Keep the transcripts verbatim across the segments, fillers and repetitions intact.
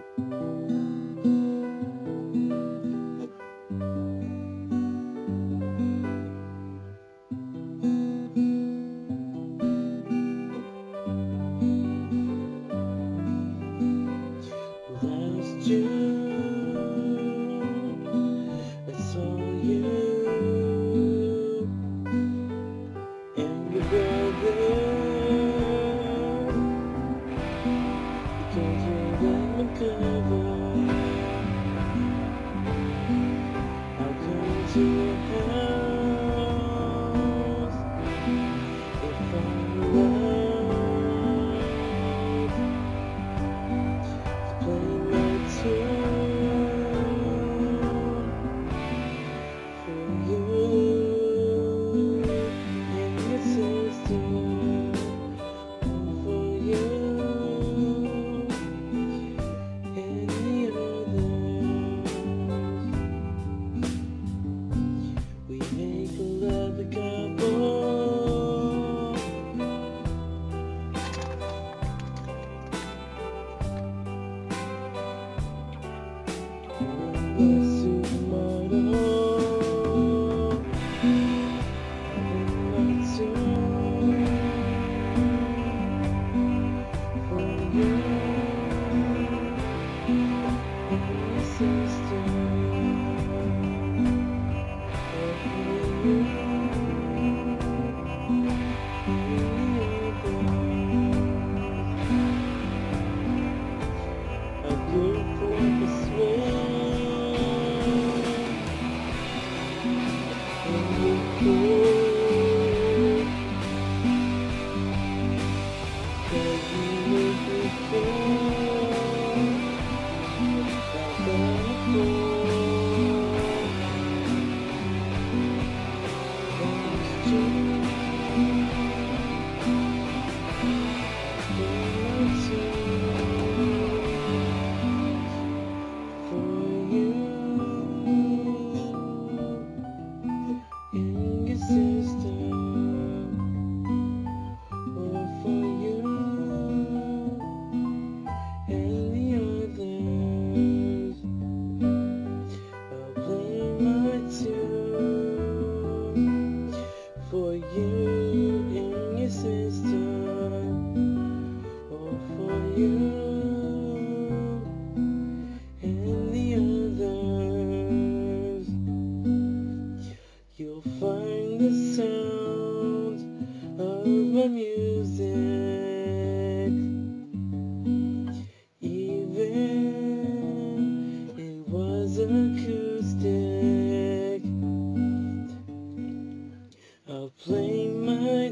Last June, I saw you and your brother, because you're undercover. I'll come to your house if I'm allowed to play my tune for you and your sister, and for you and the others. We make a lovely couple. For you and your sister, or for you and the others. You'll find the sound of my music, even it was acoustic. I'll play my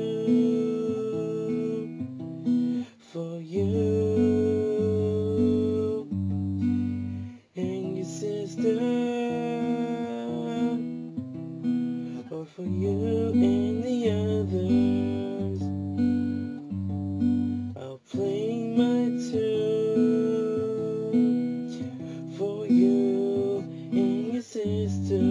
tune for you and your sister, or for you and the others. I'll play my tune for you and your sister.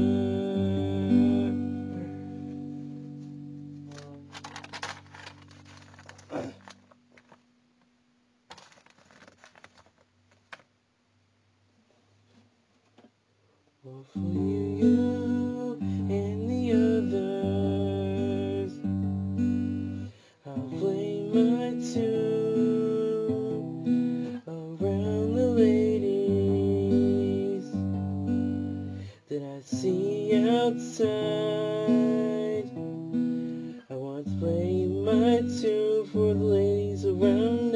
Or for you and the others. I'll play my tune around the ladies that I see outside. I want to play my tune for the ladies around